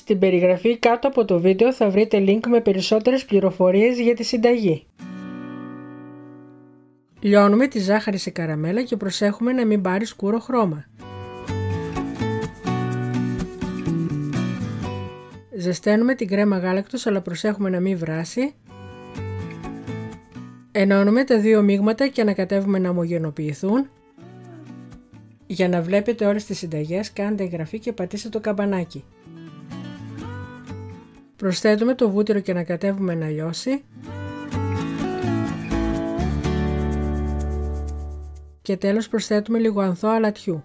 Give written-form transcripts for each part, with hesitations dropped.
Στην περιγραφή κάτω από το βίντεο θα βρείτε link με περισσότερες πληροφορίες για τη συνταγή. Λιώνουμε τη ζάχαρη σε καραμέλα και προσέχουμε να μην πάρει σκούρο χρώμα. Ζεσταίνουμε την κρέμα γάλακτος, αλλά προσέχουμε να μην βράσει. Ενώνουμε τα δύο μείγματα και ανακατεύουμε να ομογενοποιηθούν. Για να βλέπετε όλες τις συνταγές, κάντε εγγραφή και πατήστε το καμπανάκι. Προσθέτουμε το βούτυρο και ανακατεύουμε να λιώσει. Και τέλος προσθέτουμε λίγο ανθό αλατιού.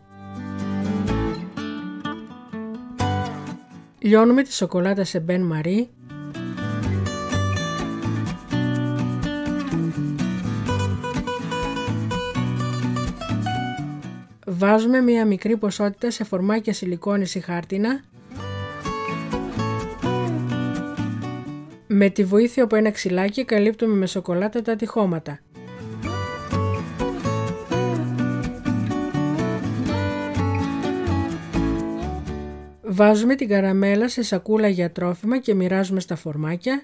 Λιώνουμε τη σοκολάτα σε μπεν μαρί. Βάζουμε μία μικρή ποσότητα σε φορμάκια σιλικόνης ή χάρτινα. Με τη βοήθεια από ένα ξυλάκι καλύπτουμε με σοκολάτα τα τυχώματα. Βάζουμε την καραμέλα σε σακούλα για τρόφιμα και μοιράζουμε στα φορμάκια.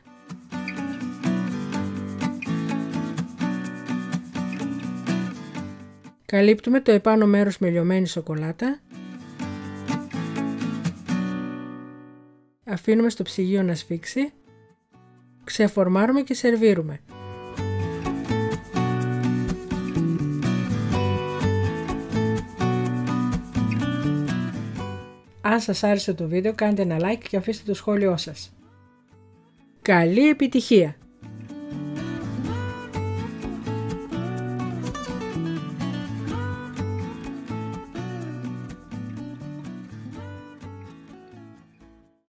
Καλύπτουμε το επάνω μέρος με λιωμένη σοκολάτα. Αφήνουμε στο ψυγείο να σφίξει. Ξεφορμάρουμε και σερβίρουμε. Αν σας άρεσε το βίντεο, κάντε ένα like και αφήστε το σχόλιο σας. Καλή επιτυχία!